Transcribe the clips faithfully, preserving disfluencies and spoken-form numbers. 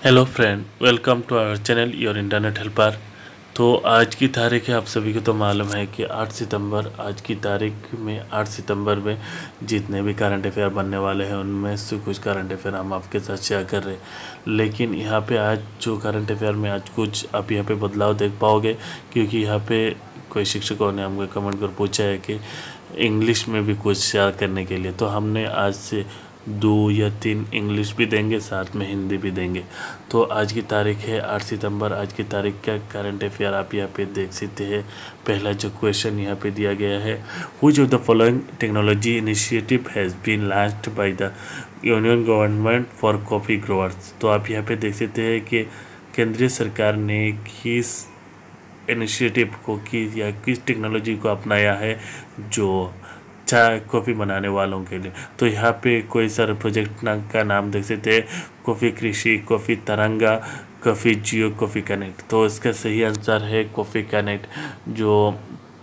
Hello friend, welcome to our channel your internet helper. तो आज की तारीख है, आप सभी को तो मालूम है कि आठ सितंबर। आज की तारीख में आठ सितंबर में जितने भी करंट अफेयर बनने वाले हैं उनमें से कुछ करंट अफेयर हम आपके साथ शेयर कर रहे हैं। लेकिन यहाँ पे आज जो करंट अफेयर में आज कुछ आप यहाँ पे बदलाव देख पाओगे, क्योंकि यहाँ पे कोई शिक्षकों ने हमको कमेंट कर पूछा है कि इंग्लिश में भी कुछ शेयर करने के लिए, तो हमने आज से दो या तीन इंग्लिश भी देंगे, साथ में हिंदी भी देंगे। तो आज की तारीख है आठ सितंबर। आज की तारीख का करंट अफेयर आप यहाँ पे देख सकते हैं। पहला जो क्वेश्चन यहाँ पे दिया गया है, which of the following technology initiative has been launched by the union government for coffee growers. तो आप यहाँ पे देख सकते हैं कि केंद्रीय सरकार ने किस इनिशिएटिव को की या किस टेक्नोलॉजी को अपनाया है जो चाय कॉफ़ी बनाने वालों के लिए। तो यहाँ पे कोई सारे प्रोजेक्ट ना का नाम देख सकते हैं, coffee Krishi, coffee Taranga, coffee Jio, coffee connect. तो इसका सही आंसर है कॉफ़ी कनेक्ट, जो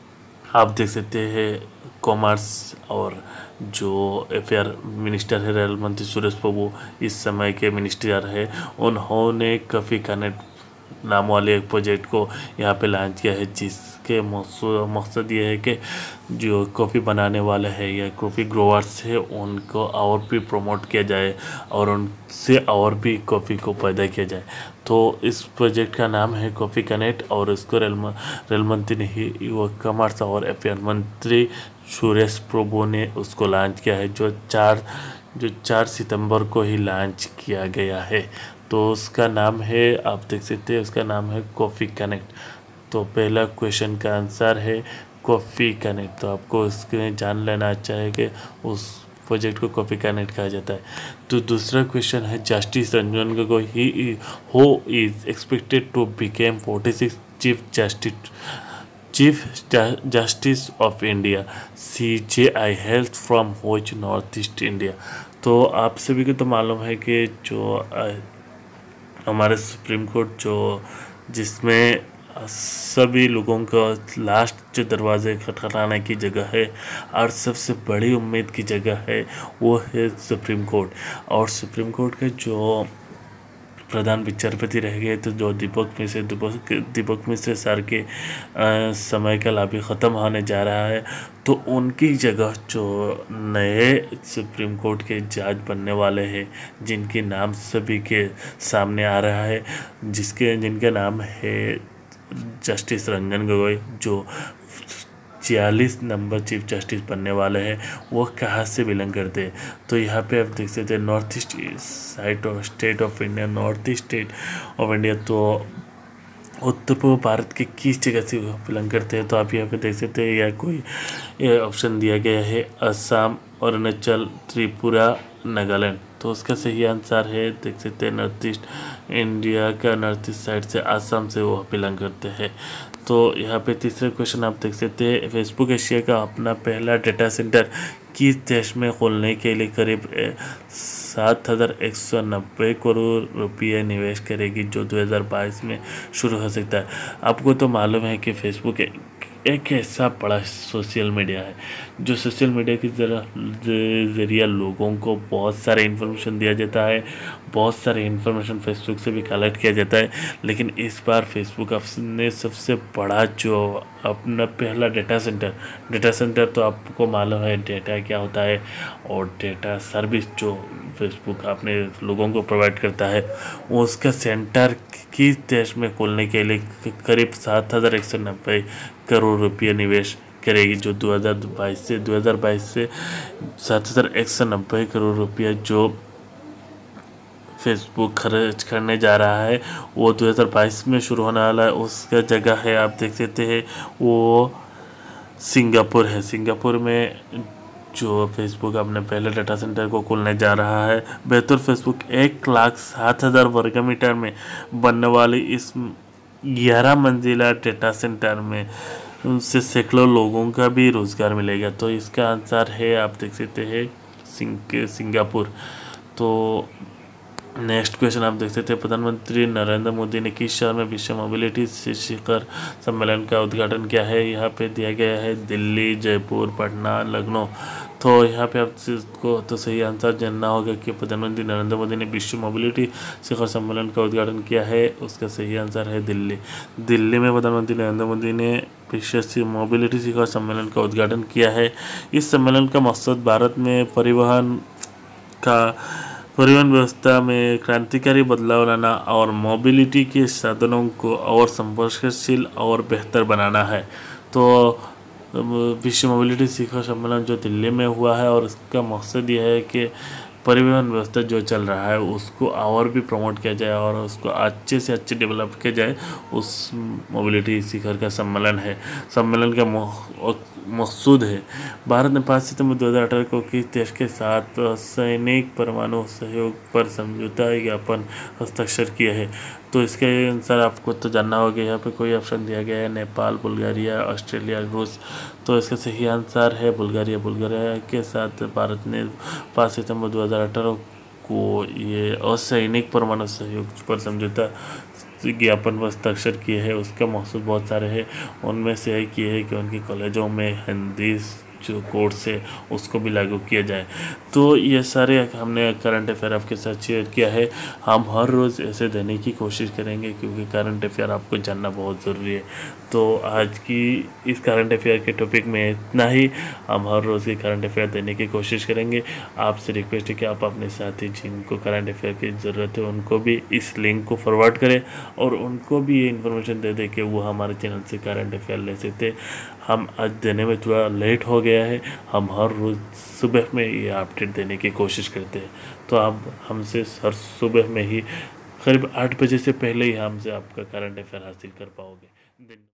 आप देख सकते हैं कॉमर्स और जो अफेयर मिनिस्टर है, रेल मंत्री सुरेश प्रभु इस समय के मिनिस्टर है, उन्होंने कॉफ़ी कनेक्ट नाम वाले एक प्रोजेक्ट को यहाँ पे लॉन्च किया है, जिसके मकसद ये है कि जो कॉफ़ी बनाने वाले हैं या कॉफ़ी ग्रोवर्स है उनको और भी प्रमोट किया जाए और उनसे और भी कॉफ़ी को पैदा किया जाए। तो इस प्रोजेक्ट का नाम है कॉफ़ी कनेक्ट और इसको रेल रेल मंत्री ने ही वो कॉमर्स और अफेयर मंत्री सुरेश प्रभु ने उसको लॉन्च किया है, जो चार जो चार सितंबर को ही लॉन्च किया गया है। तो उसका नाम है, आप देख सकते हैं, उसका नाम है कॉफ़ी कनेक्ट। तो पहला क्वेश्चन का आंसर है कॉफ़ी कनेक्ट। तो आपको इसके जान लेना अच्छा है कि उस प्रोजेक्ट को कॉफ़ी कनेक्ट कहा जाता है। तो दूसरा क्वेश्चन है, justice Ranjan Gogoi he who is expected to became forty six chief justice chief justice of India C J I hails from which north east India. तो आप सभी को तो मालूम है कि जो हमारे सुप्रीम कोर्ट जो जिसमें सभी लोगों का लास्ट जो दरवाजे खटखटाने की जगह है और सबसे बड़ी उम्मीद की जगह है वो है सुप्रीम कोर्ट। और सुप्रीम कोर्ट के जो प्रधान विचारपति रह गए तो जो दीपक मिश्र दीपक दीपक मिश्र सर के आ, समय का लाभ ख़त्म होने जा रहा है, तो उनकी जगह जो नए सुप्रीम कोर्ट के जज बनने वाले हैं, जिनके नाम सभी के सामने आ रहा है, जिसके जिनका नाम है जस्टिस रंजन गोगोई, जो छियालीस नंबर चीफ जस्टिस बनने वाले हैं, वो कहाँ से बिलोंग करते हैं। तो यहाँ पे आप देख सकते हैं north east side of state of India, north east state of India. तो उत्तर पूर्व भारत के किस जगह से बिलोंग करते हैं, तो आप यहाँ पे देख सकते हैं, या कोई ऑप्शन दिया गया है असम, अरुणाचल, त्रिपुरा, नागालैंड। तो उसका सही आंसर है, देख सकते हैं, नॉर्थ ईस्ट इंडिया का नॉर्थ ईस्ट साइड से असम से वो बिलोंग करते हैं। तो यहाँ पे तीसरा क्वेश्चन आप देख सकते हैं, फेसबुक एशिया का अपना पहला डेटा सेंटर किस देश में खोलने के लिए करीब सात हज़ार एक सौ नब्बे करोड़ रुपये निवेश करेगी, जो दो हज़ार बाईस में शुरू हो सकता है। आपको तो मालूम है कि फेसबुक एक ऐसा बड़ा सोशल मीडिया है जो सोशल मीडिया के ज़रिए लोगों को बहुत सारे इन्फॉर्मेशन दिया जाता है, बहुत सारे इन्फॉर्मेशन फेसबुक से भी कलेक्ट किया जाता है। लेकिन इस बार फेसबुक ने सबसे बड़ा जो अपना पहला डेटा सेंटर डेटा सेंटर तो आपको मालूम है डेटा क्या होता है, और डेटा सर्विस जो फेसबुक अपने लोगों को प्रोवाइड करता है, उसका सेंटर किस देश में खोलने के लिए करीब सात हज़ार एक सौ नब्बे करोड़ रुपये निवेश करेगी, जो दो हज़ार बाईस से दो हज़ार बाईस से सात हज़ार एक सौ नब्बे करोड़ रुपये जो फेसबुक खर्च करने जा रहा है वो दो हज़ार बाईस में शुरू होने वाला है। उसका जगह है, आप देख सकते हैं, वो सिंगापुर है। सिंगापुर में जो फेसबुक अपने पहले डाटा सेंटर को खोलने जा रहा है। बेहतर फेसबुक एक लाख सात हज़ार वर्ग मीटर में बनने वाली इस ग्यारह मंजिला डेटा सेंटर में उनसे सैकड़ों लोगों का भी रोज़गार मिलेगा। तो इसका आंसर है, आप देख सकते हैं, सिंग सिंगापुर। तो नेक्स्ट क्वेश्चन आप देख सकते हैं, प्रधानमंत्री नरेंद्र मोदी ने किस शहर में विश्व मोबिलिटी शिखर सम्मेलन का उद्घाटन किया है। यहाँ पे दिया गया है दिल्ली, जयपुर, पटना, लखनऊ। तो यहाँ पे आपको तो सही आंसर जानना होगा कि प्रधानमंत्री नरेंद्र मोदी ने विश्व मोबिलिटी शिखर सम्मेलन का उद्घाटन किया है। उसका सही आंसर है दिल्ली। दिल्ली में प्रधानमंत्री नरेंद्र मोदी ने विश्व मोबिलिटी शिखर सम्मेलन का उद्घाटन किया है। इस सम्मेलन का मकसद भारत में परिवहन का परिवहन व्यवस्था में क्रांतिकारी बदलाव लाना और मोबिलिटी के साधनों को और संपर्कशील और बेहतर बनाना है। तो विश्व मोबिलिटी शिखर सम्मेलन जो दिल्ली में हुआ है और इसका मकसद यह है कि परिवहन व्यवस्था जो चल रहा है उसको और भी प्रमोट किया जाए और उसको अच्छे से अच्छे डेवलप किया जाए। उस मोबिलिटी शिखर का सम्मेलन है। सम्मेलन का मकसूद है भारत ने पाँच सितंबर दो हज़ार अठारह को किस देश के साथ सैनिक परमाणु सहयोग पर समझौता ज्ञापन हस्ताक्षर किया है। तो इसके अनुसार आपको तो जानना होगा। यहाँ पे कोई ऑप्शन दिया गया है नेपाल, बुल्गारिया, ऑस्ट्रेलिया, रूस। तो इसका सही आंसर है बुल्गारिया। बुल्गारिया के साथ भारत ने पाँच सितंबर दो हज़ार अठारह को ये असैनिक परमाणु सहयोग पर समझौता ज्ञापन पर हस्ताक्षर किए हैं। उसका मकसद बहुत सारे हैं, उनमें से एक ये है कि उनके कॉलेजों में हिंदी जो कोर्स है उसको भी लागू किया जाए। तो ये सारे हमने करंट अफेयर आपके साथ शेयर किया है। हम हर रोज़ ऐसे देने की कोशिश करेंगे क्योंकि करंट अफेयर आपको जानना बहुत ज़रूरी है। तो आज की इस करंट अफेयर के टॉपिक में इतना ही। हम हर रोज़ की करंट अफेयर देने की कोशिश करेंगे। आपसे रिक्वेस्ट है कि आप अपने साथी जिनको करंट अफेयर की ज़रूरत है उनको भी इस लिंक को फॉरवर्ड करें और उनको भी ये इन्फॉर्मेशन दे दें कि वो हमारे चैनल से करंट अफेयर ले सकते। हम आज देने में थोड़ा लेट हो गया है। हम हर रोज़ सुबह में ये अपडेट देने की कोशिश करते हैं। तो आप हमसे हर सुबह में ही करीब आठ बजे से पहले ही हमसे आपका करंट अफेयर हासिल कर पाओगे।